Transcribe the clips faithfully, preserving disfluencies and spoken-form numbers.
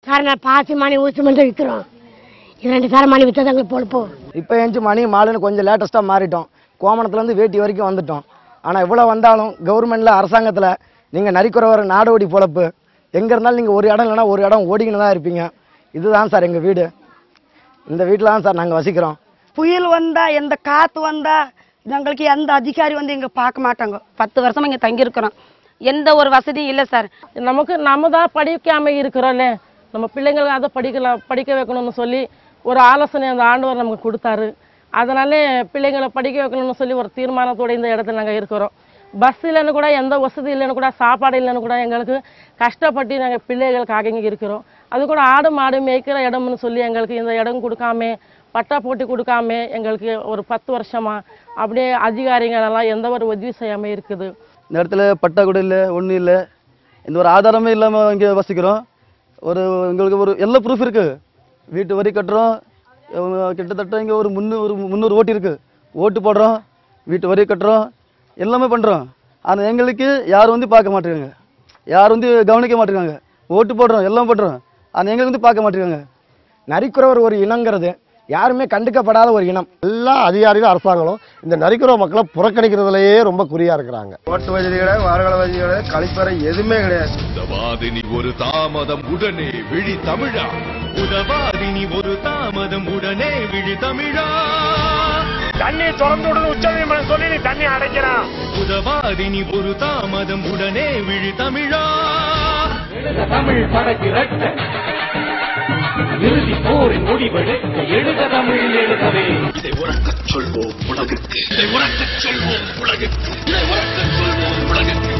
Sir நான் பாசி மணி ஊசி மணி விற்கிறோம். இரண்டு சார் மணி விற்றா எங்களுக்கு பொழுப்போம். இப்போ எஞ்சி மணி மாலுன்னு கொஞ்சம் லேட்டஸ்ட்டாக மாறிட்டோம். கோமணத்துலேருந்து வேட்டி வரைக்கும் வந்துட்டோம். ஆனால் இவ்வளோ வந்தாலும் கவர்மெண்ட்டில் அரசாங்கத்தில் நீங்கள் நரிக்குறவர் நாடோடி பொழப்பு எங்கே இருந்தாலும் நீங்கள் ஒரு இடம் இல்லைன்னா ஒரு இடம் ஓடிக்கின்னு தான் இருப்பீங்க. இதுதான் சார் எங்கள் வீடு. இந்த வீட்டில் தான் சார் நாங்கள் வசிக்கிறோம். புயல் வந்தால் எந்த காற்று வந்தால் எங்களுக்கு எந்த அதிகாரி வந்து இங்கே பார்க்க மாட்டாங்க. பத்து வருஷமாக இங்கே தங்கியிருக்கிறோம். எந்த ஒரு வசதியும் இல்லை சார். நமக்கு நம்ம தான் படிக்காமல் இருக்கிறோம்ல, நம்ம பிள்ளைங்களுக்கு அதை படிக்கலாம் படிக்க வைக்கணும்னு சொல்லி ஒரு ஆலோசனை அந்த ஆண்டவர் நமக்கு கொடுத்தாரு. அதனாலே பிள்ளைங்களை படிக்க வைக்கணும்னு சொல்லி ஒரு தீர்மானத்தோடு இந்த இடத்துல நாங்கள் இருக்கிறோம். பஸ் இல்லைன்னு கூட எந்த வசதி இல்லைன்னு கூட சாப்பாடு இல்லைன்னு கூட எங்களுக்கு கஷ்டப்பட்டு நாங்கள் பிள்ளைகளுக்காக இங்கே இருக்கிறோம். அது கூட ஆடு மாடு மேய்க்கிற இடம்னு சொல்லி எங்களுக்கு இந்த இடம் கொடுக்காம பட்டா போட்டி கொடுக்காம எங்களுக்கு ஒரு பத்து வருஷமா அப்படியே அதிகாரிகளெல்லாம் எந்த ஒரு உதவி செய்யாமல் இருக்குது. இந்த இடத்துல பட்டா கூட இல்லை, ஒன்றும் இல்லை, எந்த ஒரு ஆதாரமே இல்லாமல் இங்கே வசிக்கிறோம். ஒரு எங்களுக்கு ஒரு எல்லா ப்ரூஃப் இருக்குது. வீட்டு வரி கட்டுறோம். கிட்டத்தட்ட இங்கே ஒரு முந்நூறு முந்நூறு ஓட்டு இருக்குது. ஓட்டு போடுறோம், வீட்டு வரி கட்டுறோம், எல்லாமே பண்ணுறோம். ஆனால் எங்களுக்கு யாரும் வந்து பார்க்க மாட்டேங்காங்க, யாரும் வந்து கவனிக்க மாட்டேங்காங்க. ஓட்டு போடுறோம், எல்லாம் போடுறோம், ஆனால் எங்களுக்கு வந்து பார்க்க மாட்டேங்காங்க. நரிக்குறவர் ஒரு இனங்கிறது யாருமே கண்டுக்கப்படாத ஒரு இனம். எல்லா அதிகாரிகளும் அரசாங்கங்களும் இந்த நரிக்குறவ மக்களை புறக்கணிக்கிறதுலயே ரொம்ப குறியா இருக்கிறாங்க. ஓட்டு வசதி கிடையாது, வாரகால வசதி கிடையாது, கழிப்பறை எதுவுமே கிடையாது. உதவாதினி ஒரு தாமதம் உடனே விழி தமிழா, உதவாதினி ஒரு தாமதம் உடனே விழி தமிழா. தண்ணி திறந்து விடுறது உச்ச நீதிமன்றம் சொல்லி நீ தண்ணி அடைக்கிறான். உதவாதினி ஒரு தாமதம் உடனே விழி தமிழா. தமிழ் படகிறட்ட இறுதி போரின் முடிவெடுக்க எழுத தமிழில் எழுதவே. இதை உறக்கச் சொல்வோம் உலகுக்கு, இதை உறக்கச் சொல்வோம் உலகுக்கு, இதை உறக்கச் சொல்வோம் உலகுக்கு.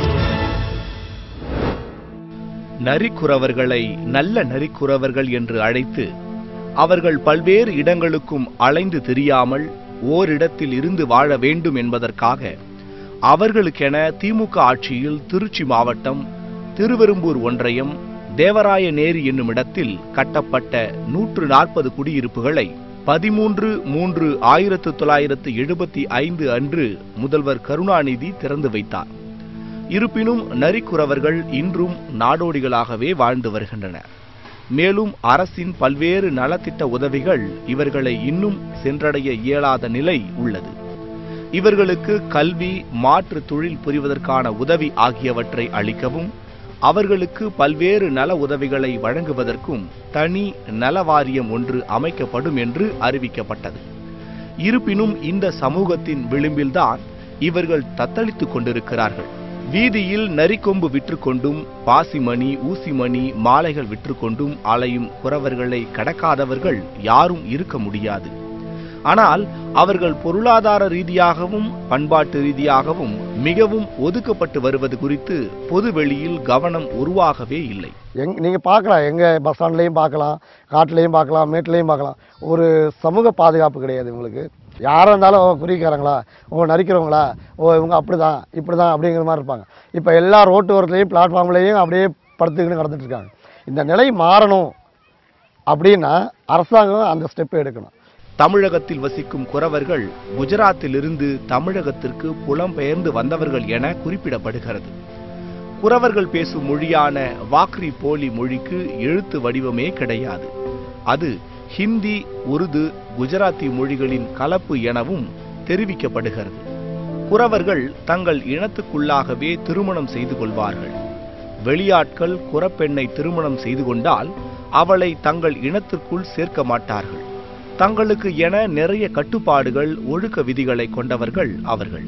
நரிக்குறவர்களை நல்ல நரிக்குறவர்கள் என்று அழைத்து அவர்கள் பல்வேறு இடங்களுக்கும் அலைந்து திரியாமல் ஓரிடத்தில் இருந்து வாழ வேண்டும் என்பதற்காக அவர்களுக்கென திமுக ஆட்சியில் திருச்சி மாவட்டம் திருவெரும்பூர் ஒன்றியம் தேவராயநேரி என்னும் இடத்தில் கட்டப்பட்ட நூற்று நாற்பது குடியிருப்புகளை பதிமூன்று மூன்று ஆயிரத்து தொள்ளாயிரத்து எழுபத்தி ஐந்து அன்று முதல்வர் கருணாநிதி திறந்து வைத்தார். இருப்பினும் நரிக்குறவர்கள் இன்றும் நாடோடிகளாகவே வாழ்ந்து வருகின்றனர். மேலும் அரசின் பல்வேறு நலத்திட்ட உதவிகள் இவர்களை இன்னும் சென்றடைய இயலாத நிலை உள்ளது. இவர்களுக்கு கல்வி, மாற்று தொழில் புரிவதற்கான உதவி ஆகியவற்றை அளிக்கவும் அவர்களுக்கு பல்வேறு நல உதவிகளை வழங்குவதற்கும் தனி நல வாரியம் ஒன்று அமைக்கப்படும் என்று அறிவிக்கப்பட்டது. இருப்பினும் இந்த சமூகத்தின் விளிம்பில்தான் இவர்கள் தத்தளித்துக் கொண்டிருக்கிறார்கள். வீதியில் நரிக்கொம்பு விற்றுக்கொண்டும் பாசிமணி, ஊசிமணி, மாலைகள் விற்றுக்கொண்டும் அலையும் குறவர்களை கடக்காதவர்கள் யாரும் இருக்க முடியாது. ஆனால் அவர்கள் பொருளாதார ரீதியாகவும் பண்பாட்டு ரீதியாகவும் மிகவும் ஒதுக்கப்பட்டு வருவது குறித்து பொது வெளியில் கவனம் உருவாகவே இல்லை. எங் நீங்கள் பார்க்கலாம், எங்கள் பஸ் ஸ்டாண்ட்லேயும் பார்க்கலாம், காட்டிலையும் பார்க்கலாம், மேட்டிலையும் பார்க்கலாம். ஒரு சமூக பாதுகாப்பு கிடையாது இவங்களுக்கு. யாராக இருந்தாலும் குறிக்காரங்களா, ஓ நரிக்கிறவங்களா, ஓ இவங்க அப்படி தான் இப்படி தான் அப்படிங்கிற மாதிரி இருப்பாங்க. இப்போ எல்லா ரோட்டு ஓரத்துலேயும் பிளாட்ஃபார்ம்லேயும் அப்படியே படுத்துக்கின்னு கடந்துட்டு இருக்காங்க. இந்த நிலை மாறணும் அப்படின்னா அரசாங்கம் அந்த ஸ்டெப் எடுக்கணும். தமிழகத்தில் வசிக்கும் குறவர்கள் குஜராத்திலிருந்து தமிழகத்திற்கு புலம்பெயர்ந்து வந்தவர்கள் என குறிப்பிடப்படுகிறது. குறவர்கள் பேசும் மொழியான வாக்ரி போலி மொழிக்கு எழுத்து வடிவமே கிடையாது. அது ஹிந்தி, உருது, குஜராத்தி மொழிகளின் கலப்பு எனவும் தெரிவிக்கப்படுகிறது. குறவர்கள் தங்கள் இனத்துக்குள்ளாகவே திருமணம் செய்து கொள்வார்கள். வெளியாட்கள் குறப்பெண்ணை திருமணம் செய்து கொண்டால் அவளை தங்கள் இனத்திற்குள் சேர்க்க மாட்டார்கள். தங்களுக்கு என நிறைய கட்டுப்பாடுகள், ஒழுக்க விதிகளை கொண்டவர்கள் அவர்கள்.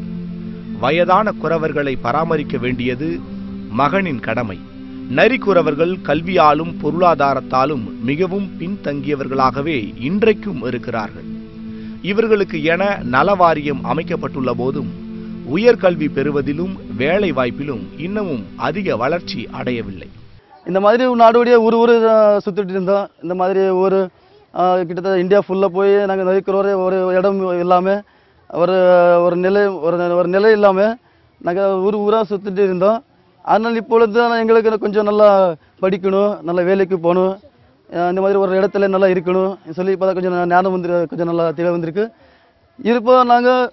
வயதான குறவர்களை பராமரிக்க வேண்டியது மகனின் கடமை. நரிக்குறவர்கள் கல்வியாலும் பொருளாதாரத்தாலும் மிகவும் பின்தங்கியவர்களாகவே இன்றைக்கும் இருக்கிறார்கள். இவர்களுக்கு என நலவாரியம் அமைக்கப்பட்டுள்ள போதும் உயர்கல்வி பெறுவதிலும் வேலை வாய்ப்பிலும் இன்னமும் அதிக வளர்ச்சி அடையவில்லை. இந்த மாதிரி நாடோடியே ஒரு ஊர் சுற்றிட்டு இருந்தோம். இந்த மாதிரி ஒரு கிட்டத்தட்ட இந்தியா ஃபுல்லாக போய் நாங்கள் நரிக்குறவரே ஒரு இடம் இல்லாமல் ஒரு ஒரு நிலை ஒரு ஒரு நிலை இல்லாமல் நாங்கள் ஊர் ஊராக சுற்றிட்டு இருந்தோம். அதனால் இப்பொழுது எங்களுக்கு கொஞ்சம் நல்லா படிக்கணும், நல்ல வேலைக்கு போகணும், இந்த மாதிரி ஒரு இடத்துல நல்லா இருக்கணும் சொல்லி இப்போ தான் கொஞ்சம் ஞானம் வந்து கொஞ்சம் நல்லா தெளிவு வந்திருக்கு. இப்போ நாங்கள்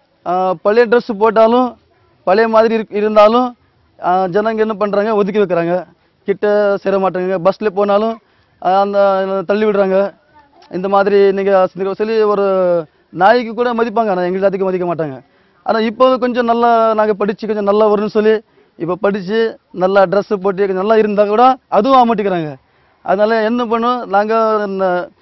பழைய ட்ரெஸ் போட்டாலும் பழைய மாதிரி இருந்தாலும் ஜனங்க என்ன பண்ணுறாங்க, ஒதுக்கி வைக்கிறாங்க, கிட்ட சேர மாட்டாங்க. பஸ்ஸில் போனாலும் அந்த தள்ளி விடுறாங்க. இந்த மாதிரி நீங்கள் சொல்லி ஒரு நாய்க்கு கூட மதிப்பாங்க, ஆனால் எங்களுக்கு அதிகம் மதிக்க மாட்டாங்க. ஆனால் இப்போ கொஞ்சம் நல்லா நாங்கள் படித்து கொஞ்சம் நல்லா வரும்னு சொல்லி இப்போ படித்து நல்லா ட்ரெஸ்ஸு போட்டு கொஞ்சம் நல்லா இருந்தால் கூட அதுவும் ஆமாட்டிக்கிறாங்க. அதனால் என்ன பண்ணும், நாங்கள்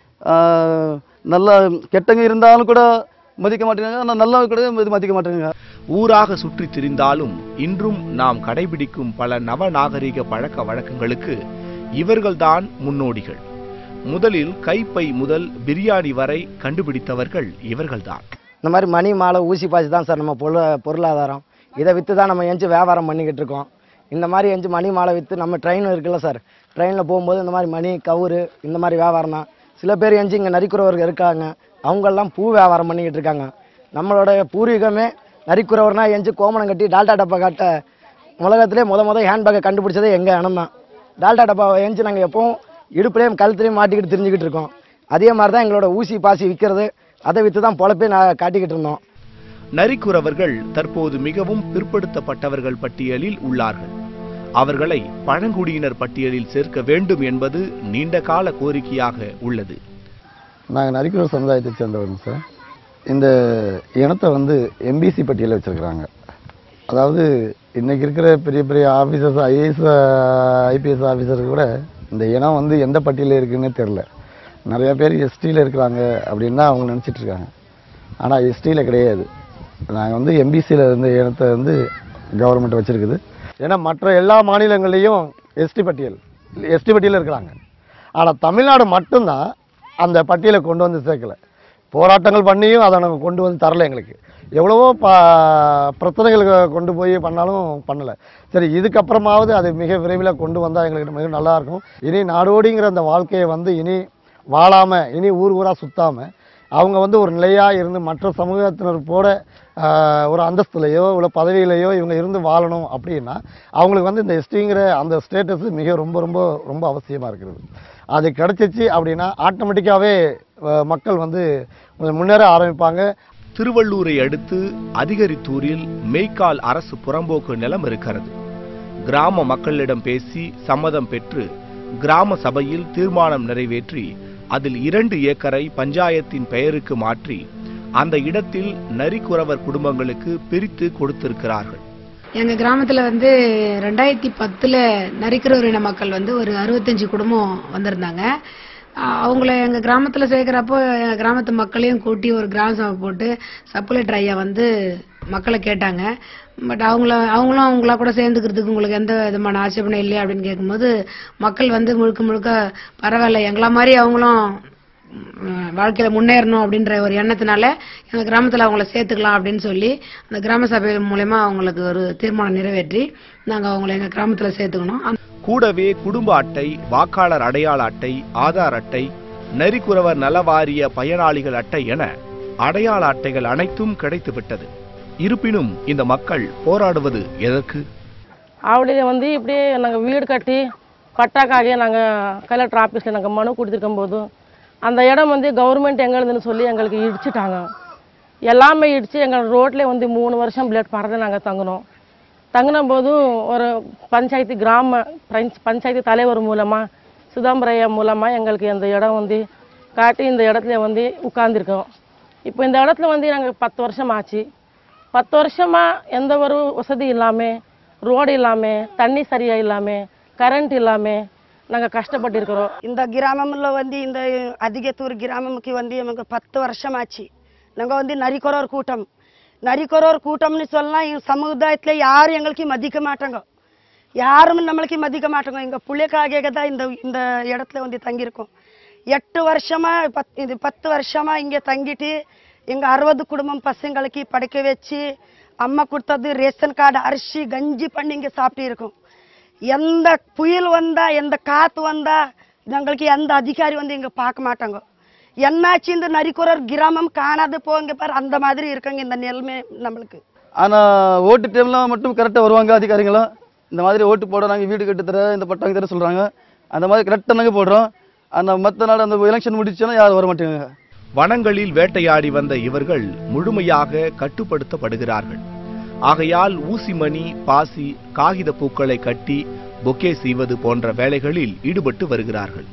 நல்லா கெட்டங்க இருந்தாலும் கூட மதிக்க மாட்டேங்க, ஆனால் நல்லா கூட மதிக்க மாட்டேங்க. ஊராக சுற்றி திரிந்தாலும் இன்றும் நாம் கடைபிடிக்கும் பல நவநாகரிக பழக்க வழக்கங்களுக்கு இவர்கள்தான் முன்னோடிகள். முதலில் கைப்பை முதல் பிரியாணி வரை கண்டுபிடித்தவர்கள் இவர்கள்தான். இந்த மாதிரி மணி மாலை ஊசி பாசி தான் சார் நம்ம பொருள பொருளாதாரம். இதை விற்று தான் நம்ம எஞ்சி வியாபாரம் பண்ணிக்கிட்டு இருக்கோம். இந்த மாதிரி எஞ்சி மணி மாலை விற்று நம்ம ட்ரெயின் இருக்குல்ல சார், ட்ரெயினில் போகும்போது இந்த மாதிரி மணி கவுரு இந்த மாதிரி வியாபாரம் தான். சில பேர் எஞ்சி இங்கே நரிக்குறவர்கள் இருக்காங்க, அவங்கெல்லாம் பூ வியாபாரம் பண்ணிக்கிட்டு இருக்காங்க. நம்மளோட பூர்வீகமே நரிக்குறவர்னா எஞ்சி கோமணம் கட்டி டால்டா டப்பா காட்ட உலகத்திலே முத முத ஹேண்ட்பேக்கை கண்டுபிடிச்சதே எங்கள் இனம் தான். டால்டா டப்பாவை எஞ்சி நாங்கள் எப்பவும் இடுப்புலையும் கழுத்துலையும் மாட்டிக்கிட்டு தெரிஞ்சுக்கிட்டு இருக்கோம். அதே மாதிரி தான் எங்களோட ஊசி பாசி விற்கிறது, அதை விற்று தான் பொழப்பே நான் காட்டிக்கிட்டு இருந்தோம். நரிக்குறவர்கள் தற்போது மிகவும் பிற்படுத்தப்பட்டவர்கள் பட்டியலில் உள்ளார்கள். அவர்களை பழங்குடியினர் பட்டியலில் சேர்க்க வேண்டும் என்பது நீண்ட கால கோரிக்கையாக உள்ளது. நாங்கள் நரிக்குறவர் சமுதாயத்தை சேர்ந்தவங்க சார். இந்த இனத்தை வந்து எம்பிசி பட்டியலில் வச்சுருக்குறாங்க. அதாவது இன்றைக்கி இருக்கிற பெரிய பெரிய ஆஃபீஸர்ஸ், ஐஏஎஸ் ஐபிஎஸ் ஆஃபீஸருக்கு கூட இந்த இனம் வந்து எந்த பட்டியலில் இருக்குன்னே தெரில. நிறையா பேர் எஸ்டியில் இருக்கிறாங்க அப்படின்னு தான் அவங்க நினச்சிட்ருக்காங்க. ஆனால் எஸ்டியில் கிடையாது. நாங்கள் வந்து எம்பிசியில் இருந்த இனத்தை வந்து கவர்மெண்ட் வச்சுருக்குது. ஏன்னா மற்ற எல்லா மாநிலங்கள்லேயும் எஸ்டி பட்டியல் எஸ்டி பட்டியலில் இருக்கிறாங்க. ஆனால் தமிழ்நாடு மட்டும்தான் அந்த பட்டியலை கொண்டு வந்து சேர்க்கலை. போராட்டங்கள் பண்ணியும் அதை நாங்கள் கொண்டு வந்து தரலை. எங்களுக்கு எவ்வளவோ ப பிரச்சனைகளுக்கு கொண்டு போய் பண்ணாலும் பண்ணலை. சரி, இதுக்கப்புறமாவது அது மிக விரைவில் கொண்டு வந்தால் எங்களுக்கு மிக நல்லாயிருக்கும். இனி நாடோடிங்கிற அந்த வாழ்க்கையை வந்து இனி வாழாமல், இனி ஊர் ஊராக சுற்றாமல் அவங்க வந்து ஒரு நிலையாக இருந்து மற்ற சமூகத்தினர் போட ஒரு அந்தஸ்துலையோ இல்லை பதவியிலையோ இவங்க இருந்து வாழணும் அப்படின்னா அவங்களுக்கு வந்து இந்த எஸ்டிங்கிற அந்த ஸ்டேட்டஸ் மிக ரொம்ப ரொம்ப ரொம்ப அவசியமாக இருக்கிறது. அது கிடச்சிச்சு அப்படின்னா ஆட்டோமேட்டிக்காகவே மக்கள் வந்து முன்னேற ஆரம்பிப்பாங்க. திருவள்ளூரை அடுத்து அதிகரித்தூரில் மேய்க்கால் அரசு புறம்போக்கு நிலம் இருக்கிறது. கிராம மக்களிடம் பேசி சம்மதம் பெற்று கிராம சபையில் தீர்மானம் நிறைவேற்றி அதில் இரண்டு ஏக்கரை பஞ்சாயத்தின் பெயருக்கு மாற்றி அந்த இடத்தில் நரிக்குறவர் குடும்பங்களுக்கு பிரித்து கொடுத்திருக்கிறார்கள். எங்கள் கிராமத்தில் வந்து ரெண்டாயிரத்தி பத்தில் நரிக்குறவர் இன மக்கள் வந்து ஒரு அறுபத்தஞ்சு குடும்பம் வந்திருந்தாங்க. அவங்கள எங்கள் கிராமத்தில் சேர்க்குறப்போ எங்கள் கிராமத்து மக்களையும் கூட்டி ஒரு கிராம சபை போட்டு சப்புலேட்டர் ஐயா வந்து மக்களை கேட்டாங்க. பட் அவங்கள அவங்களும் அவங்களா கூட சேர்ந்துக்கிறதுக்கு உங்களுக்கு எந்த விதமான ஆட்சேபனை இல்லையா அப்படின்னு கேட்கும்போது மக்கள் வந்து முழுக்க முழுக்க பரவாயில்ல, எங்களா மாதிரி அவங்களும் வாழ்க்கையில் முன்னேறணும் அப்படின்ற ஒரு எண்ணத்தினால எங்கள் கிராமத்தில் அவங்கள சேர்த்துக்கலாம் அப்படின்னு சொல்லி அந்த கிராம சபை மூலயமா அவங்களுக்கு ஒரு தீர்மானம் நிறைவேற்றி நாங்கள் அவங்கள எங்கள் கிராமத்தில் சேர்த்துக்கணும். கூடவே குடும்ப அட்டை, வாக்காளர் அடையாள அட்டை, ஆதார் அட்டை, நரிக்குறவர் நலவாரிய பயனாளிகள் அட்டை என அடையாள அட்டைகள் அனைத்தும் கிடைத்துவிட்டது. இருப்பினும் இந்த மக்கள் போராடுவது எதற்கு? அவளைய வந்து இப்படியே நாங்கள் வீடு கட்டி பட்டாக்காக நாங்கள் கலெக்டர் ஆஃபீஸில் நாங்கள் மனு கொடுத்துருக்கும் போது அந்த இடம் வந்து கவர்மெண்ட் எங்களுதுன்னு சொல்லி எங்களுக்கு இடிச்சுட்டாங்க. எல்லாமே இடித்து எங்கள் ரோட்லேயே வந்து மூணு வருஷம் பிளேட் பறந்து நாங்கள் தங்கினோம். தங்கின போதும் ஒரு பஞ்சாயத்து கிராம பஞ்சாயத்து தலைவர் மூலமாக சிதம்பரையா மூலமாக எங்களுக்கு இந்த இடம் வந்து காட்டி இந்த இடத்துல வந்து உட்கார்ந்துருக்கோம். இப்போ இந்த இடத்துல வந்து நாங்கள் பத்து வருஷம் ஆச்சு. பத்து வருஷமாக எந்த ஒரு வசதி இல்லாமல், ரோடு இல்லாமல், தண்ணி சரியாக இல்லாமல், கரண்ட் இல்லாமல் நாங்கள் கஷ்டப்பட்டு இருக்கிறோம். இந்த கிராமமில் வந்து இந்த அதிகத்தூர் கிராமமுக்கு வந்து நமக்கு பத்து வருஷம் ஆச்சு. நாங்கள் வந்து நரிக்குறவர் கூட்டம் நரிக்குறவர் கூட்டம்னு சொல்லலாம். சமுதாயத்தில் யாரும் எங்களுக்கு மதிக்க மாட்டாங்க, யாரும் நம்மளுக்கு மதிக்க மாட்டாங்க. எங்கள் பிள்ளைக்காக தான் இந்த இந்த இடத்துல வந்து தங்கியிருக்கோம். எட்டு வருஷமா பத் இது பத்து வருஷமா இங்கே தங்கிட்டு எங்கள் அறுபது குடும்பம் பசங்களுக்கு படைக்க வச்சு அம்மா கொடுத்தது ரேஷன் கார்டு அரிசி கஞ்சி பண்ணி இங்கே சாப்பிட்டு இருக்கோம். எந்த புயல் வந்தா எந்த காற்று வந்தா எங்களுக்கு எந்த அதிகாரி வந்து இங்கே பார்க்க மாட்டாங்க. என்னாச்சு இந்த நரிக்குறவர் கிராமம் காணாது போங்க பாரு, அந்த மாதிரி இருக்காங்க இந்த நிலைமை நம்மளுக்கு. ஆனால் ஓட்டு டைம்லாம் மட்டும் கரெக்டாக வருவாங்க அதிகாரிகளும். இந்த மாதிரி ஓட்டு போட நாங்கள் வீடு கட்டு தர இந்த பட்டாங்க தர சொல்கிறாங்க. அந்த மாதிரி கரெக்டாக நாங்கள் போடுறோம். அந்த மற்ற நாள் அந்த எலெக்ஷன் முடிச்சோன்னா யாரும் வர மாட்டேங்க. வனங்களில் வேட்டையாடி வந்த இவர்கள் முழுமையாக கட்டுப்படுத்தப்படுகிறார்கள். ஆகையால் ஊசிமணி, பாசி, காகித பூக்களை கட்டி பொக்கே செய்வது போன்ற வேலைகளில் ஈடுபட்டு வருகிறார்கள்.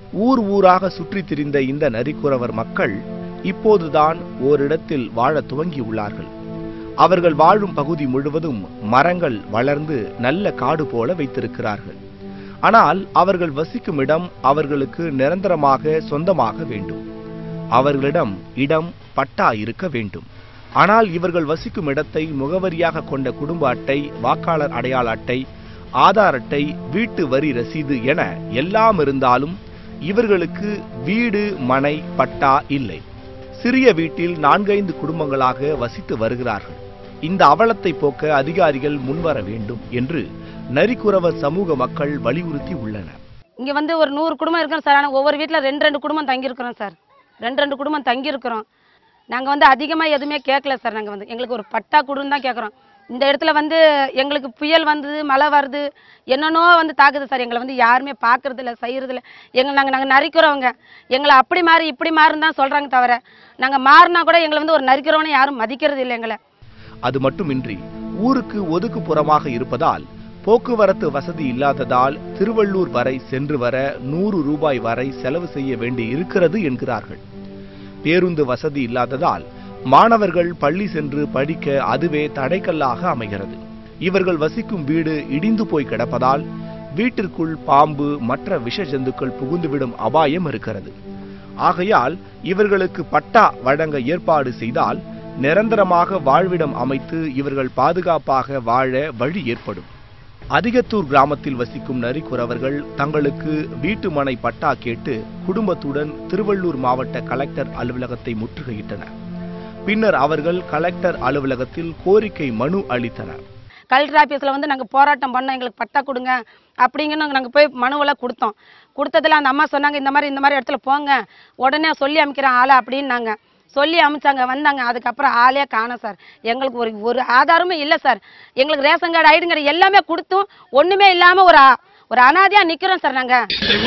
ஊர் ஊராக சுற்றித் திரிந்த இந்த நரிக்குறவர் மக்கள் இப்போதுதான் ஓரிடத்தில் வாழ துவங்கியுள்ளார்கள். அவர்கள் வாழும் பகுதி முழுவதும் மரங்கள் வளர்ந்து நல்ல காடு போல வைத்திருக்கிறார்கள். ஆனால் அவர்கள் வசிக்கும் இடம் அவர்களுக்கு நிரந்தரமாக சொந்தமாக வேண்டும். அவர்களிடம் இடம் பட்டா இருக்க வேண்டும். ஆனால் இவர்கள் வசிக்கும் இடத்தை முகவரியாக கொண்ட குடும்ப அட்டை, வாக்காளர் அடையாள அட்டை, ஆதார் அட்டை, வீட்டு வரி ரசீது என எல்லாம் இருந்தாலும் இவர்களுக்கு வீடு, மனை, பட்டா இல்லை. சிறிய வீட்டில் நான்கைந்து குடும்பங்களாக வசித்து வருகிறார்கள். இந்த அவலத்தை போக்க அதிகாரிகள் முன்வர வேண்டும் என்று நரிக்குறவர் சமூக மக்கள் வலியுறுத்தி உள்ளனர். இங்க வந்து ஒரு நூறு குடும்பம் இருக்கிறோம் சார். ஆனால் ஒவ்வொரு வீட்டில் ரெண்டு ரெண்டு குடும்பம் தங்கி இருக்கிறோம் சார். ரெண்டு ரெண்டு குடும்பம் தங்கி இருக்கிறோம். நாங்கள் வந்து அதிகமாக எதுவுமே கேட்கல சார். நாங்கள் வந்து எங்களுக்கு ஒரு பட்டா குடுன்னு தான் கேட்குறோம். இந்த இடத்துல வந்து எங்களுக்கு புயல் வந்தது, மழை வருது, என்னென்னோ வந்து தாக்குது சார். எங்களை வந்து யாருமே பார்க்கறது இல்லை, செய்யறது இல்லை. எங்களை நாங்கள் நாங்கள் நரிக்கிறவங்க எங்களை அப்படி மாறி இப்படி மாறுன்னு தான் சொல்கிறாங்க தவிர நாங்கள் மாறினா கூட எங்களை வந்து ஒரு நரிக்கிறவனை யாரும் மதிக்கிறது இல்லை எங்களை. அது மட்டுமின்றி ஊருக்கு ஒதுக்குப்புறமாக இருப்பதால் போக்குவரத்து வசதி இல்லாததால் திருவள்ளூர் வரை சென்று வர நூறு ரூபாய் வரை செலவு செய்ய வேண்டி இருக்கிறது என்கிறார்கள். பேருந்து வசதி இல்லாததால் மாணவர்கள் பள்ளி சென்று படிக்க அதுவே தடைக்கல்லாக அமைகிறது. இவர்கள் வசிக்கும் வீடு இடிந்து போய் கிடப்பதால் வீட்டிற்குள் பாம்பு, மற்ற விஷ ஜந்துக்கள் புகுந்துவிடும் அபாயம் இருக்கிறது. ஆகையால் இவர்களுக்கு பட்டா வழங்க ஏற்பாடு செய்தால் நிரந்தரமாக வாழ்விடம் அமைத்து இவர்கள் பாதுகாப்பாக வாழ வழி ஏற்படும். அதிகத்தூர் கிராமத்தில் வசிக்கும் நரிக்குறவர்கள் தங்களுக்கு வீட்டு மனை பட்டா கேட்டு குடும்பத்துடன் திருவள்ளூர் மாவட்ட கலெக்டர் அலுவலகத்தை முற்றுகையிட்டனர். பின்னர் அவர்கள் கலெக்டர் அலுவலகத்தில் கோரிக்கை மனு அளித்தனர். கலெக்டர் ஆஃபீஸில் வந்து நாங்கள் போராட்டம் பண்ணோம், எங்களுக்கு பட்டா கொடுங்க அப்படிங்கன்னு நாங்கள் போய் மனுவெல்லாம் கொடுத்தோம். கொடுத்ததில் அந்த அம்மா சொன்னாங்க, இந்த மாதிரி இந்த மாதிரி இடத்துல போங்க, உடனே சொல்லி அமைக்கிறேன் ஆளை அப்படின்னாங்க. சொல்லி அமைச்சாங்க, வந்தாங்க. அதுக்கப்புறம் ஆளே காணோம் சார். எங்களுக்கு ஒரு ஒரு ஆதாரமே இல்லை சார். எங்களுக்கு ரேஷன் கார்டு, ஐடி கார்டு எல்லாமே கொடுத்தும் ஒன்றுமே இல்லாமல் ஒரு ஒரு அனாதையாக நிற்கிறோம் சார் நாங்கள்.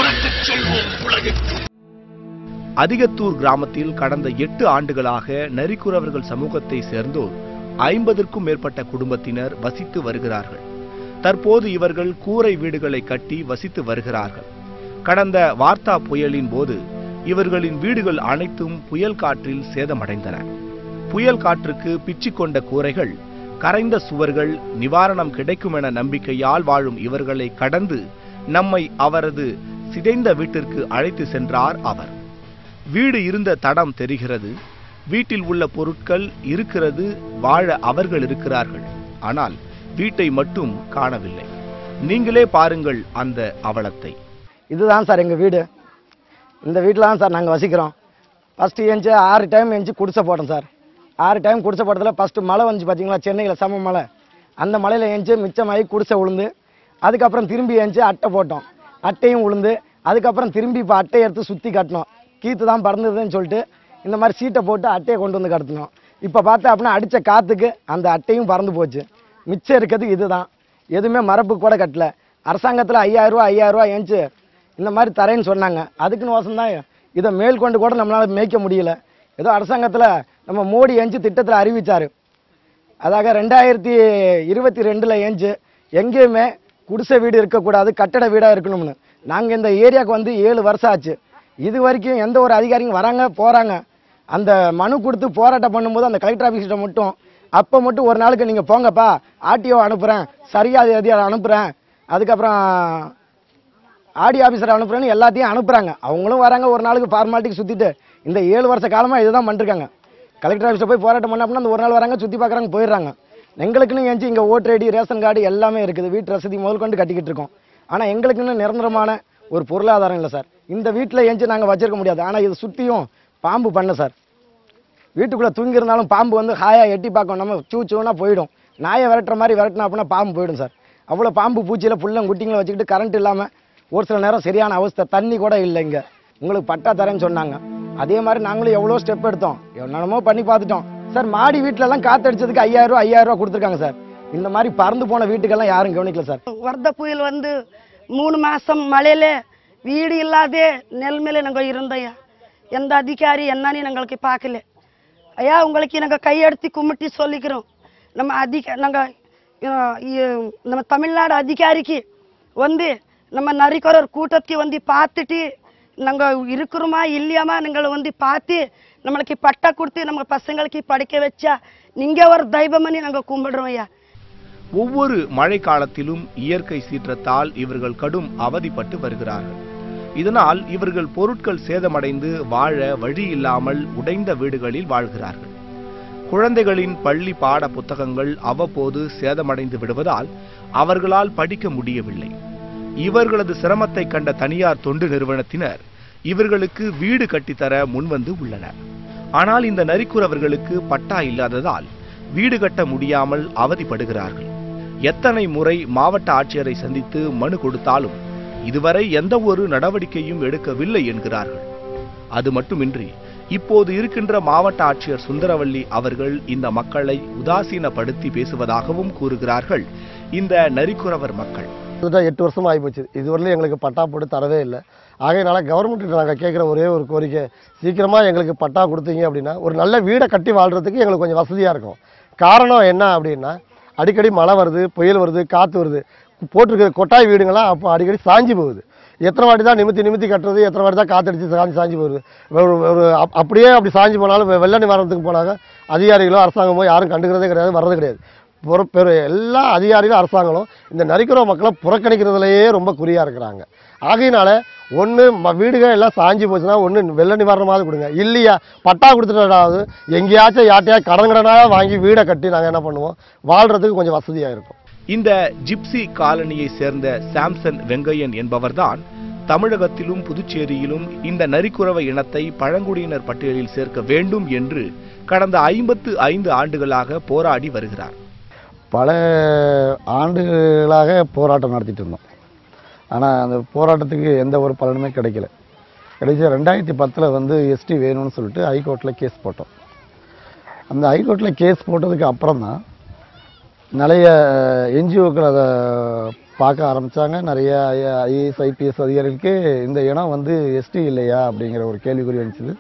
அதிகத்தூர் கிராமத்தில் கடந்த எட்டு ஆண்டுகளாக நரிக்குறவர்கள் சமூகத்தை சேர்ந்தோர் ஐம்பதற்கும் மேற்பட்ட குடும்பத்தினர் வசித்து வருகிறார்கள். தற்போது இவர்கள் கூரை வீடுகளை கட்டி வசித்து வருகிறார்கள். கடந்த வார்த்தா புயலின் போது இவர்களின் வீடுகள் அனைத்தும் புயல் காற்றில் சேதமடைந்தன. புயல் காற்றுக்கு பிச்சுக்கொண்ட கூரைகள், கரைந்த சுவர்கள், நிவாரணம் கிடைக்கும் என நம்பிக்கையால் வாழும் இவர்களை கடந்து நம்மை அவரது சிதைந்த வீட்டிற்கு அழைத்து சென்றார் அவர். வீடு இருந்த தடம் தெரிகிறது, வீட்டில் உள்ள பொருட்கள் இருக்கிறது, வாழ அவர்கள் இருக்கிறார்கள். ஆனால் வீட்டை மட்டும் காணவில்லை. நீங்களே பாருங்கள் அந்த அவலத்தை. இதுதான் சார் எங்கள் வீடு. இந்த வீட்டில் தான் சார் நாங்கள் வசிக்கிறோம். ஃபஸ்ட்டு ஏஞ்சி ஆறு டைம் ஏஞ்சி குடிசை போட்டோம் சார். ஆறு டைம் குடிசை போட்டதில் ஃபஸ்ட்டு மழை வந்துச்சு பார்த்தீங்களா, சென்னையில் சம மழை. அந்த மழையில் ஏஞ்சி மிச்சமாகி குடிசை உளுந்து, அதுக்கப்புறம் திரும்பி ஏஞ்சி அட்டை போட்டோம். அட்டையும் உளுந்து, அதுக்கப்புறம் திரும்பி இப்போ அட்டையை எடுத்து சுற்றி கட்டணும். கீத்து தான் பறந்ததுன்னு சொல்லிட்டு இந்த மாதிரி சீட்டை போட்டு அட்டையை கொண்டு வந்து கடத்தணும். இப்போ பார்த்தா அப்படின்னா அடித்த காற்றுக்கு அந்த அட்டையும் பறந்து போச்சு. மிச்சம் இருக்கிறது இது தான். எதுவுமே மரப்பு கூட கட்டல. அரசாங்கத்தில் ஐயாயிரரூவா ஐயாயிரரூவா ஏஞ்சி இந்த மாதிரி தரேன்னு சொன்னாங்க. அதுக்குன்னு வாசம் தான் இதை மேற்கொண்டு கூட நம்மளால் மேய்க்க முடியல. ஏதோ அரசாங்கத்தில் நம்ம மோடி ஏஞ்சி திட்டத்தில் அறிவித்தார். அதாக ரெண்டாயிரத்தி இருபத்தி ரெண்டில் ஏஞ்சி எங்கேயுமே குடிசை வீடு இருக்கக்கூடாது, கட்டட வீடாக இருக்கணும்னு. நாங்கள் இந்த ஏரியாவுக்கு வந்து ஏழு வருஷம் ஆச்சு. இது வரைக்கும் எந்த ஒரு அதிகாரியும் வராங்க போகிறாங்க. அந்த மனு கொடுத்து போராட்டம் பண்ணும்போது அந்த கலெக்டர் ஆஃபீஸ்கிட்ட மட்டும் அப்போ மட்டும் ஒரு நாளுக்கு நீங்கள் போங்கப்பா, ஆர்டிஓ அனுப்புகிறேன், சரியாக அதிகாரி அனுப்புகிறேன், அதுக்கப்புறம் ஆடி ஆஃபீஸரை அனுப்புகிறேன்னு எல்லாத்தையும் அனுப்புகிறாங்க. அவங்களும் வராங்க, ஒரு நாளுக்கு ஃபார்மாலிட்டிக்கு சுற்றிட்டு இந்த ஏழு வருஷ காலமாக இதுதான் பண்ணிருக்காங்க. கலெக்டர் ஆஃபீஸில் போய் போராட்டம் பண்ண அப்படின்னா அந்த ஒரு நாள் வராங்க, சுற்றி பார்க்குறாங்க, போயிடுறாங்க. எங்களுக்குன்னு ஏஞ்சி இங்கே ஓட்டர் ஐடி, ரேஷன் கார்டு எல்லாமே இருக்குது, வீட்டு வசதி முதல் கொண்டு கட்டிக்கிட்டு இருக்கோம். ஆனால் எங்களுக்குன்னு நிரந்தரமான ஒரு பொருளாதாரம் இல்லை சார். இந்த வீட்டில் ஏஞ்சி நாங்கள் வச்சிருக்க முடியாது. ஆனால் இது சுற்றியும் பாம்பு பண்ண சார். வீட்டுக்குள்ளே தூங்கி இருந்தாலும் பாம்பு வந்து ஹாயாக எட்டி பார்க்கும், நம்ம சூ சூனா போயிடும். நாயை விரட்டுற மாதிரி விரட்டினா அப்படின்னா பாம்பு போயிடும் சார். அவ்வளோ பாம்பு பூச்சியில் புள்ளம் குட்டிங்களை வச்சுக்கிட்டு கரண்ட் இல்லாமல் ஒரு சில நேரம் சரியான அவஸ்தை, தண்ணி கூட இல்லை. இங்கே உங்களுக்கு பட்டா தரேன்னு சொன்னாங்க. அதே மாதிரி நாங்களும் எவ்வளோ ஸ்டெப் எடுத்தோம், என்னென்னமோ பண்ணி பார்த்துட்டோம் சார். மாடி வீட்டிலலாம் காற்றடிச்சதுக்கு ஐயாயிரம் ரூபா ஐயாயிரம் ரூபா கொடுத்துருக்காங்க சார். இந்த மாதிரி பறந்து போன வீட்டுக்கெல்லாம் யாரும் கவனிக்கல சார். வர்த புயல் வந்து மூணு மாதம் மழையில வீடு இல்லாதே நெல்மையில நாங்கள் இருந்தோம்யா. எந்த அதிகாரி என்னன்னு எங்களுக்கு பார்க்கல ஐயா. உங்களுக்கு நாங்கள் கையெடுத்து கும்பிட்டு சொல்லிக்கிறோம். நம்ம அதிக நாங்கள் நம்ம தமிழ்நாடு அதிகாரிக்கு வந்து நம்ம நரிக்குறவர் கூட்டத்துக்கு வந்து பார்த்துட்டு நாங்கள் இருக்கிறோமா இல்லையாமா நீங்களை வந்து பார்த்து நம்மளுக்கு பட்டா கொடுத்து நம்ம பசங்களுக்கு படிக்க வச்சா நீங்கள் ஒரு தெய்வமணி நாங்கள் கும்பிடுறோம் ஐயா. ஒவ்வொரு மழை காலத்திலும் இயற்கை சீற்றத்தால் இவர்கள் கடும் அவதிப்பட்டு வருகிறார்கள். இதனால் இவர்கள் பொருட்கள் சேதமடைந்து வாழ வழி இல்லாமல் உடைந்த வீடுகளில் வாழ்கிறார்கள். குழந்தைகளின் பள்ளி பாட புத்தகங்கள் அவ்வப்போது சேதமடைந்து விடுவதால் அவர்களால் படிக்க முடியவில்லை. இவர்களது சிரமத்தை கண்ட தனியார் தொண்டு நிறுவனத்தினர் இவர்களுக்கு வீடு கட்டித்தர முன்வந்து உள்ளனர். ஆனால் இந்த நரிக்குறவர்களுக்கு பட்டா இல்லாததால் வீடு கட்ட முடியாமல் அவதிப்படுகிறார்கள். எத்தனை முறை மாவட்ட ஆட்சியரை சந்தித்து மனு கொடுத்தாலும் இதுவரை எந்த ஒரு நடவடிக்கையும் எடுக்கவில்லை என்கிறார்கள். அது மட்டுமின்றி இப்போது இருக்கின்ற மாவட்ட ஆட்சியர் சுந்தரவல்லி அவர்கள் இந்த மக்களை உதாசீனப்படுத்தி பேசுவதாகவும் கூறுகிறார்கள். இந்த நரிக்குறவர் மக்கள் எட்டு வருஷமா ஆகிப்போச்சு, இதுவரையிலும் எங்களுக்கு பட்டா போட்டு தரவே இல்லை. ஆகையினால கவர்மெண்ட்டு நாங்கள் கேட்குற ஒரே ஒரு கோரிக்கை, சீக்கிரமாக எங்களுக்கு பட்டா கொடுத்தீங்க அப்படின்னா ஒரு நல்ல வீடை கட்டி வாழ்கிறதுக்கு எங்களுக்கு கொஞ்சம் வசதியாக இருக்கும். காரணம் என்ன அப்படின்னா அடிக்கடி மழை வருது, புயல் வருது, காற்று வருது, போட்டிருக்கிற கொட்டாய் வீடுங்களாம் அப்போ அடிக்கடி சாஞ்சி போகுது. எத்தனை வாட்டி தான் நிமித்தி நிமித்தி கட்டுறது, எத்தனை வாட்டி தான் காற்றடிச்சு சாஞ்சி சாஞ்சி போகுது. ஒரு ஒரு அப்படியே அப்படி சாஞ்சி போனாலும் வெள்ள நிவாரணத்துக்கு போனாங்க அதிகாரிகளோ அரசாங்கமோ யாரும் கண்டுக்கிறதே கிடையாது, வர்றது கிடையாது. பெரு எல்லா அதிகாரிகளும் அரசாங்கங்களும் இந்த நரிக்குறவ மக்களை புறக்கணிக்கிறதுலையே ரொம்ப குறியாக இருக்கிறாங்க. ஆகையினால ஒன்று வீடுகள் எல்லாம் சாஞ்சி போச்சுன்னா ஒன்று வெள்ள நிவாரணமாவது கொடுங்க, இல்லையா பட்டா கொடுத்துட்டாவது எங்கேயாச்சும் யார்ட்டையாவது கடன் கடனாக வாங்கி வீடை கட்டி நாங்கள் என்ன பண்ணுவோம், வாழ்கிறதுக்கு கொஞ்சம் வசதியாக இருக்கும். இந்த ஜிப்சி காலனியை சேர்ந்த சாம்சன் வெங்கையன் என்பவர்தான் தமிழகத்திலும் புதுச்சேரியிலும் இந்த நரிக்குறவ இனத்தை பழங்குடியினர் பட்டியலில் சேர்க்க வேண்டும் என்று கடந்த ஐம்பத்து ஐந்து ஆண்டுகளாக போராடி வருகிறார். பல ஆண்டுகளாக போராட்டம் நடத்திட்டு இருந்தோம். ஆனால் அந்த போராட்டத்துக்கு எந்த ஒரு பலனுமே கிடைக்கல. கடைசியாக ரெண்டாயிரத்தி பத்தில் வந்து எஸ்டி வேணும்னு சொல்லிட்டு ஹைகோர்ட்டில் கேஸ் போட்டோம். அந்த ஹைகோர்ட்டில் கேஸ் போட்டதுக்கு அப்புறம் தான் நிறைய என்ஜிஓக்கள் அதை பார்க்க ஆரம்பித்தாங்க. நிறைய ஐஏஎஸ் ஐபிஎஸ் அதிகாரிகளுக்கு இந்த இனம் வந்து எஸ்டி இல்லையா அப்படிங்கிற ஒரு கேள்விக்குறி வந்துச்சுது.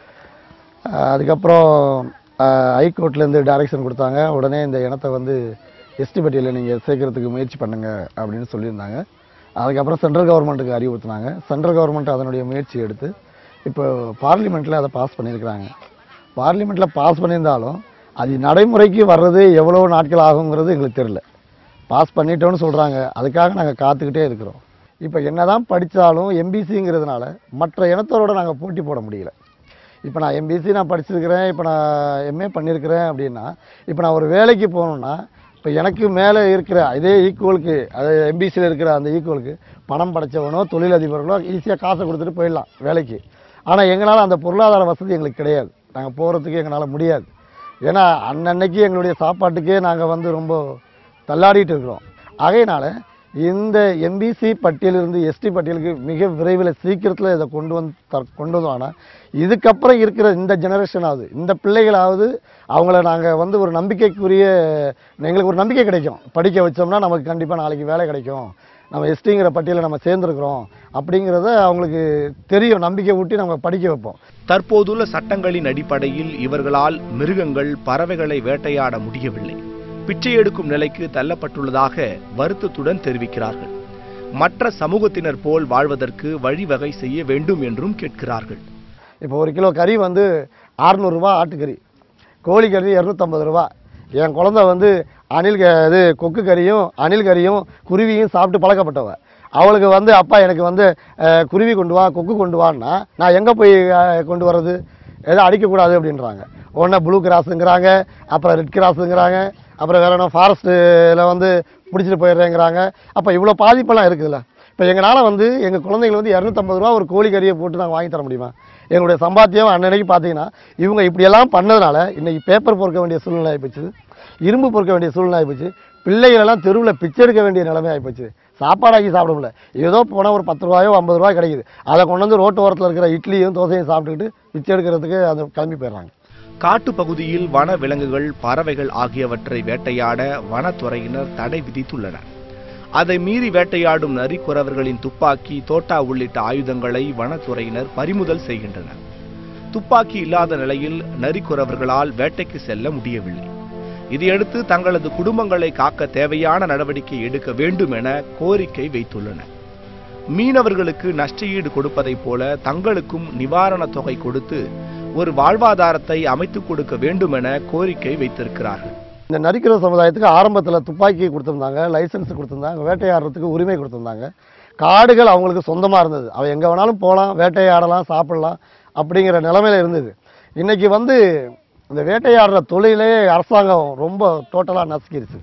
அதுக்கப்புறம் ஹைகோர்ட்லேருந்து டைரக்ஷன் கொடுத்தாங்க. உடனே இந்த இனத்தை வந்து எஸ்டி பட்டியலில் நீங்கள் சேர்க்கறதுக்கு முயற்சி பண்ணுங்க அப்படின்னு சொல்லியிருந்தாங்க. அதுக்கப்புறம் சென்ட்ரல் கவர்மெண்ட்டுக்கு அறிவுறுத்தினாங்க. சென்ட்ரல் கவர்மெண்ட் அதனுடைய முயற்சி எடுத்து இப்போ பார்லிமெண்ட்டில் அதை பாஸ் பண்ணியிருக்கிறாங்க. பார்லிமெண்ட்டில் பாஸ் பண்ணியிருந்தாலும் அது நடைமுறைக்கு வர்றது எவ்வளோ நாட்கள் ஆகுங்கிறது எங்களுக்கு தெரியல. பாஸ் பண்ணிட்டோன்னு சொல்கிறாங்க, அதுக்காக நாங்கள் காத்துக்கிட்டே இருக்கிறோம். இப்போ என்ன தான் படித்தாலும் எம்பிசிங்கிறதுனால மற்ற இனத்தோட நாங்கள் போட்டி போட முடியல. இப்போ நான் எம்பிசி நான் படிச்சிருக்கிறேன், இப்போ நான் எம்ஏ பண்ணியிருக்கிறேன் அப்படின்னா இப்போ நான் ஒரு வேலைக்கு போகணுன்னா இப்போ எனக்கு மேலே இருக்கிற இதே ஈக்குவலுக்கு அதாவது எம்பிசியில் இருக்கிற அந்த ஈக்குவலுக்கு பணம் படைச்சவனோ தொழிலதிபர்களோ ஈஸியாக காசை கொடுத்துட்டு போயிடலாம் வேலைக்கு. ஆனால் எங்களால் அந்த பொருளாதார வசதி எங்களுக்கு கிடையாது, நாங்கள் போகிறதுக்கு எங்களால் முடியாது. ஏன்னா அன்னன்னைக்கு எங்களுடைய சாப்பாட்டுக்கே நாங்கள் வந்து ரொம்ப தள்ளாடிட்டு இருக்கிறோம். ஆகையினால இந்த எம்பிசி பட்டியலிருந்து எஸ்டி பட்டியலுக்கு மிக விரைவில் சீக்கிரத்தில் இதை கொண்டு வந்து த கொண்டு வந்தோம்னா இதுக்கப்புறம் இருக்கிற இந்த ஜெனரேஷனாவது இந்த பிள்ளைகளாவது அவங்கள நாங்கள் வந்து ஒரு நம்பிக்கைக்குரிய எங்களுக்கு ஒரு நம்பிக்கை கிடைக்கும். படிக்க வச்சோம்னா நமக்கு கண்டிப்பாக நாளைக்கு வேலை கிடைக்கும், நம்ம எஸ்டிங்கிற பட்டியலில் நம்ம சேர்ந்துருக்கிறோம் அப்படிங்கிறத அவங்களுக்கு தெரியும், நம்பிக்கை ஊட்டி நம்ம படிக்க வைப்போம். தற்போதுள்ள சட்டங்களின் அடிப்படையில் இவர்களால் மிருகங்கள் பறவைகளை வேட்டையாட முடியவில்லை, பிச்சை எடுக்கும் நிலைக்கு தள்ளப்பட்டுள்ளதாக வருத்தத்துடன் தெரிவிக்கிறார்கள். மற்ற சமூகத்தினர் போல் வாழ்வதற்கு வழிவகை செய்ய வேண்டும் என்றும் கேட்கிறார்கள். இப்போ ஒரு கிலோ கறி வந்து அறுநூறுவா ஆட்டுக்கறி, கோழிக்கறி இரநூத்தம்பது ரூபா. என் குழந்தை வந்து அணில் இது கொக்கு கறியும் அணில் கறியும் குருவியும் சாப்பிட்டு பழக்கப்பட்டவ. அவளுக்கு வந்து அப்பா எனக்கு வந்து குருவி கொண்டு வா கொக்கு கொண்டு வான்னா நான் எங்கே போய் கொண்டு வர்றது, எதுவும் அடிக்கக்கூடாது அப்படின்றாங்க. ஒன்று ப்ளூ கிராஸுங்கிறாங்க, அப்புறம் ரெட் கிராஸுங்கிறாங்க, அப்புறம் வேற என்ன ஃபாரஸ்ட்டில் வந்து பிடிச்சிட்டு போயிடுறேங்கிறாங்க. அப்போ இவ்வளோ பாதிப்பெல்லாம் இருக்குதுல்ல. இப்போ எங்களால் வந்து எங்கள் குழந்தைங்களுக்கு வந்து இரநூத்தம்பது ரூபா ஒரு கோழி கறியை போட்டு நாங்கள் வாங்கி தர முடியுமா? எங்களுடைய சம்பாத்தியம் அன்னன்னைக்கு பார்த்தீங்கன்னா இவங்க இப்படியெல்லாம் பண்ணதுனால இன்றைக்கி பேப்பர் பொறுக்க வேண்டிய சூழ்நிலை ஆகிப்போச்சு, இரும்பு பொறுக்க வேண்டிய சூழ்நிலை ஆகிப்போச்சு, பிள்ளைகளெல்லாம் தெருவில் பிச்சை எடுக்க வேண்டிய நிலைமை ஆகிப்போச்சு. சாப்பாடாக்கி சாப்பிட முடியல, ஏதோ போனால் ஒரு பத்து ரூபாயோ ஐம்பது ரூபாய் கிடைக்குது, அதை கொண்டு வந்து ரோட்டு ஓரத்தில் இருக்கிற இட்லியும் தோசையும் சாப்பிட்டுக்கிட்டு பிச்சை எடுக்கிறதுக்கு அந்த கிளம்பி போயிடுறாங்க. காட்டு பகுதியில் வன விலங்குகள் பறவைகள் ஆகியவற்றை வேட்டையாட வனத்துறையினர் தடை விதித்துள்ளனர். அதை மீறி வேட்டையாடும் நரிக்குறவர்களின் துப்பாக்கி தோட்டா உள்ளிட்ட ஆயுதங்களை வனத்துறையினர் பறிமுதல் செய்கின்றனர். துப்பாக்கி இல்லாத நிலையில் நரிக்குறவர்களால் வேட்டைக்கு செல்ல முடியவில்லை. இதையடுத்து தங்களது குடும்பங்களை காக்க தேவையான நடவடிக்கை எடுக்க வேண்டும் என கோரிக்கை வைத்துள்ளனர். மீனவர்களுக்கு நஷ்டஈடு கொடுப்பதைப் போல தங்களுக்கும் நிவாரணத் தொகை கொடுத்து ஒரு வாழ்வாதாரத்தை அமைத்துக் கொடுக்க வேண்டும் என கோரிக்கை வைத்திருக்கிறார்கள். இந்த நரிக்குறவர் சமுதாயத்துக்கு ஆரம்பத்தில் துப்பாக்கி கொடுத்துருந்தாங்க, லைசன்ஸ் கொடுத்துருந்தாங்க, வேட்டையாடுறதுக்கு உரிமை கொடுத்துருந்தாங்க. காடுகள் அவங்களுக்கு சொந்தமாக இருந்தது. அவன் எங்கே வேணாலும் போகலாம், வேட்டையாடலாம், சாப்பிடலாம் அப்படிங்கிற நிலைமையில இருந்தது. இன்னைக்கு வந்து இந்த வேட்டையாடுற தொழிலே அரசாங்கம் ரொம்ப டோட்டலாக நசுக்கிடுச்சு.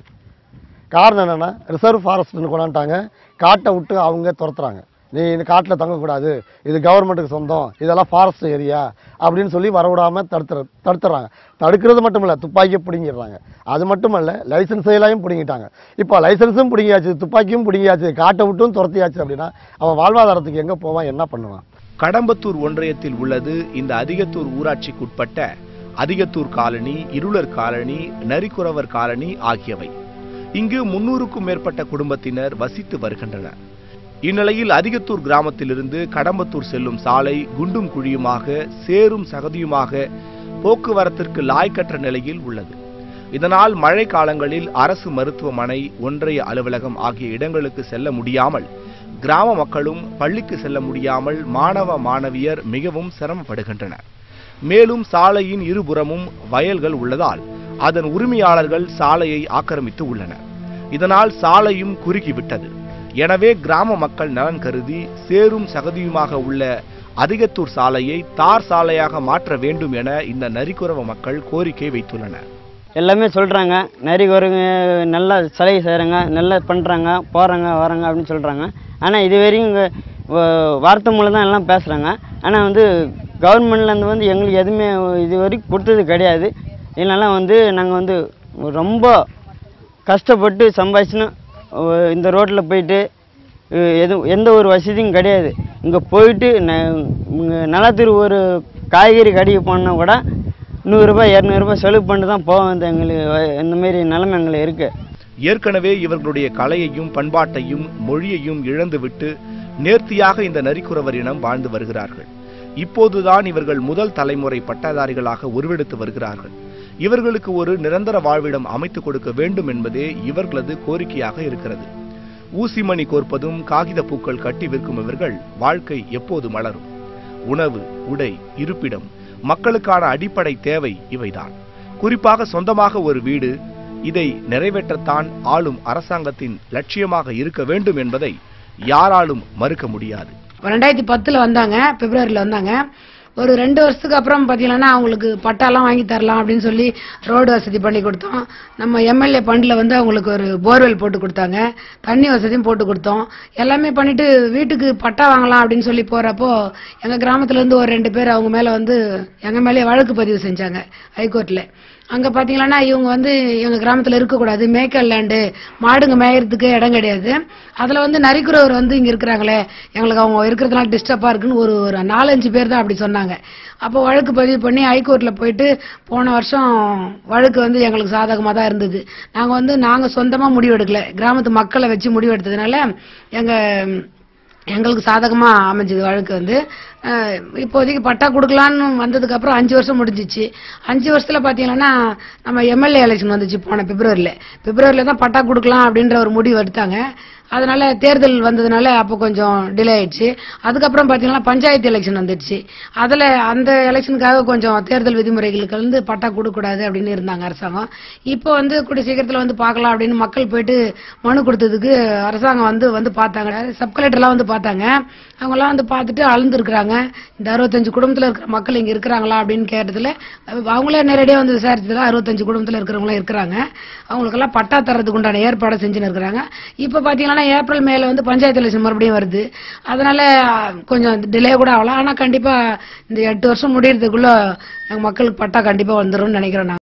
காரணம் என்னென்னா ரிசர்வ் ஃபாரஸ்ட்னு கொண்டாண்டாங்க. காட்டை விட்டு அவங்க துரத்துறாங்க. நீ இந்த காட்டில் தங்கக்கூடாது, இது கவர்மெண்ட்டுக்கு சொந்தம், இதெல்லாம் ஃபாரஸ்ட் ஏரியா அப்படின்னு சொல்லி வரவிடாமல் தடுத்து தடுத்துறாங்க. தடுக்கிறது மட்டும் இல்லை, துப்பாக்கியை பிடிங்கிடுறாங்க. அது மட்டும் இல்லை, லைசன்ஸ் எல்லாம் பிடிங்கிட்டாங்க. இப்போ லைசன்ஸும் பிடிங்கியாச்சு, துப்பாக்கியும் பிடிங்கியாச்சு, காட்டை விட்டும் துரத்தியாச்சு. அப்படின்னா அவன் வாழ்வாதாரத்துக்கு எங்கே போவான், என்ன பண்ணுவான்? கடம்பத்தூர் ஒன்றியத்தில் உள்ளது இந்த அதிகத்தூர் ஊராட்சிக்குட்பட்ட Adhigathur colony, Irular colony, Narikuravar colony ஆகியவை. இங்கு முன்னூறுக்கும் மேற்பட்ட குடும்பத்தினர் வசித்து வருகின்றனர். இந்நிலையில் அதிகத்தூர் கிராமத்திலிருந்து கடம்பத்தூர் செல்லும் சாலை குண்டும் குழியுமாக, சேரும் சகதியுமாக போக்குவரத்திற்கு லாய்க்கற்ற நிலையில் உள்ளது. இதனால் மழை காலங்களில் அரசு மருத்துவமனை, ஒன்றிய அலுவலகம் ஆகிய இடங்களுக்கு செல்ல முடியாமல் கிராம மக்களும் பள்ளிக்கு செல்ல முடியாமல் மாணவ மாணவியர் மிகவும் சிரமப்படுகின்றனர். மேலும் சாலையின் இருபுறமும் வயல்கள் உள்ளதால் அதன் உரிமையாளர்கள் சாலையை ஆக்கிரமித்து உள்ளனர். இதனால் சாலையும் குறுகிவிட்டது. எனவே கிராம மக்கள் நலன் கருதி சேரும் சகதியுமாக உள்ள அதிகத்தூர் சாலையை தார் சாலையாக மாற்ற வேண்டும் என இந்த நரிக்குறவ மக்கள் கோரிக்கை வைத்துள்ளனர். எல்லாமே சொல்கிறாங்க, நரிக்குறவங்க நல்லா சிலை செய்கிறாங்க, நல்லா பண்ணுறாங்க, போகிறாங்க வராங்க அப்படின்னு சொல்கிறாங்க. ஆனால் இது வரையும் இங்கே வார்த்தை மூலம் தான் எல்லாம் பேசுகிறாங்க. ஆனால் வந்து கவர்மெண்ட்லேருந்து வந்து எங்களுக்கு எதுவுமே இது வரைக்கும் கொடுத்தது கிடையாது. இதனால வந்து நாங்கள் வந்து ரொம்ப கஷ்டப்பட்டு சம்பாதிச்சுன்னு இந்த ரோட்டில் போயிட்டு எதுவும் எந்த ஒரு வசதியும் கிடையாது. இங்கே போயிட்டு ந நலத்திரு ஒரு காய்கறி கடைக்கு போனால் கூட நூறுரூபா இரநூறுபா செலவு பண்ணிட்டு தான் போக வந்து எங்களுக்கு இந்தமாரி நிலைமை எங்களுக்கு இருக்குது. ஏற்கனவே இவர்களுடைய கலையையும் பண்பாட்டையும் மொழியையும் இழந்துவிட்டு நேர்த்தியாக இந்த நரிக்குறவர் இனம் வாழ்ந்து வருகிறார்கள். இப்போதுதான் இவர்கள் முதல் தலைமுறை பட்டதாரிகளாக உருவெடுத்து வருகிறார்கள். இவர்களுக்கு ஒரு நிரந்தர வாழ்விடம் அமைத்துக் கொடுக்க வேண்டும் என்பதே இவர்களது கோரிக்கையாக இருக்கிறது. ஊசிமணி கோர்ப்பதும் காகித பூக்கள் கட்டி விற்கும் இவர்கள் வாழ்க்கை எப்போது மலரும்? உணவு, உடை, இருப்பிடம், மக்களுக்கான அடிப்படை தேவை இவைதான். குறிப்பாக சொந்தமாக ஒரு வீடு, இதை நிறைவேற்றத்தான் ஆளும் அரசாங்கத்தின் லட்சியமாக இருக்க வேண்டும் என்பதை யாராலும் மறுக்க முடியாது. ரெண்டாயிரத்தி பத்துல வந்தாங்க, பிப்ரவரியில் வந்தாங்க. ஒரு ரெண்டு வருஷத்துக்கு அப்புறம் பார்த்தீங்கன்னா அவங்களுக்கு பட்டாலாம் வாங்கி தரலாம் அப்படின்னு சொல்லி ரோடு வசதி பண்ணி கொடுத்தோம். நம்ம எம்எல்ஏ ஃபண்டில் வந்து அவங்களுக்கு ஒரு போர்வெல் போட்டு கொடுத்தாங்க, தண்ணி வசதியும் போட்டு கொடுத்தோம். எல்லாமே பண்ணிட்டு வீட்டுக்கு பட்டா வாங்கலாம் அப்படின்னு சொல்லி போகிறப்போ எங்கள் கிராமத்துலேருந்து ஒரு ரெண்டு பேர் அவங்க மேலே வந்து எங்கள் மேலே வழக்கு பதிவு செஞ்சாங்க ஹைகோர்ட்டில். அங்கே பார்த்தீங்கன்னா இவங்க வந்து எங்கள் கிராமத்தில் இருக்கக்கூடாது, மேய்க்கல் லேண்டு, மாடுங்க மேயறதுக்கு இடம் கிடையாது, அதில் வந்து நரிக்குறவர் வந்து இங்கே இருக்கிறாங்களே, எங்களுக்கு அவங்க இருக்கிறதுனால டிஸ்டர்பாக இருக்குன்னு ஒரு ஒரு நாலஞ்சு பேர் தான் அப்படி சொன்னாங்க. அப்போ வழக்கு பதிவு பண்ணி ஹைகோர்ட்டில் போயிட்டு போன வருஷம் வழக்கு வந்து எங்களுக்கு சாதகமாக தான் இருந்தது. நாங்கள் வந்து நாங்கள் சொந்தமாக முடிவெடுக்கல, கிராமத்து மக்களை வச்சு முடிவெடுத்ததுனால எங்கள் எங்களுக்கு சாதகமாக அமைஞ்சது வழக்கு. வந்து இப்போதைக்கு பட்டா கொடுக்கலான்னு வந்ததுக்கு அப்புறம் அஞ்சு வருஷம் முடிஞ்சிச்சு. அஞ்சு வருஷத்துல பாத்தீங்கன்னா நம்ம எம்எல்ஏ எலெக்ஷன் வந்துச்சு போன பிப்ரவரியில. பிப்ரவரியில தான் பட்டா கொடுக்கலாம் அப்படின்ற ஒரு முடிவு எடுத்தாங்க. அதனால தேர்தல் வந்ததுனால அப்போ கொஞ்சம் டிலே ஆயிடுச்சு. அதுக்கப்புறம் பாத்தீங்கன்னா பஞ்சாயத்து எலெக்ஷன் வந்துடுச்சு. அதுல அந்த எலெக்ஷனுக்காக கொஞ்சம் தேர்தல் விதிமுறைகளுக்கு வந்து பட்டா கொடுக்கக்கூடாது அப்படின்னு இருந்தாங்க அரசாங்கம். இப்போ வந்து கூடிய சீக்கிரத்துல வந்து பார்க்கலாம் அப்படின்னு மக்கள் போயிட்டு மனு கொடுத்ததுக்கு அரசாங்கம் வந்து வந்து பார்த்தாங்க. சப் கலெக்டர்லாம் வந்து பார்த்தாங்க. அவங்கெல்லாம் வந்து பார்த்துட்டு அழுந்துருக்குறாங்க. இந்த அறுபத்தஞ்சு குடும்பத்துல இருக்கிற மக்கள் இங்க இருக்கிறாங்களா அப்படின்னு கேட்டதுல அவங்களே நேரடியாக வந்து விசாரிச்சதுல அறுபத்தஞ்சு குடும்பத்துல இருக்கிறவங்களா இருக்கிறாங்க. அவங்களுக்கெல்லாம் பட்டா தரதுக்கு உண்டான ஏற்பாடை செஞ்சுன்னு இருக்கிறாங்க. இப்ப பாத்தீங்கன்னா ஏப்ரல் மேல வந்து பஞ்சாயத்து எலெக்ஷன் மறுபடியும் வருது. அதனால கொஞ்சம் டிலே கூட ஆகலாம். ஆனா கண்டிப்பா இந்த எட்டு வருஷம் முடியறதுக்குள்ள மக்களுக்கு பட்டா கண்டிப்பா வந்துடும் நினைக்கிறேன்.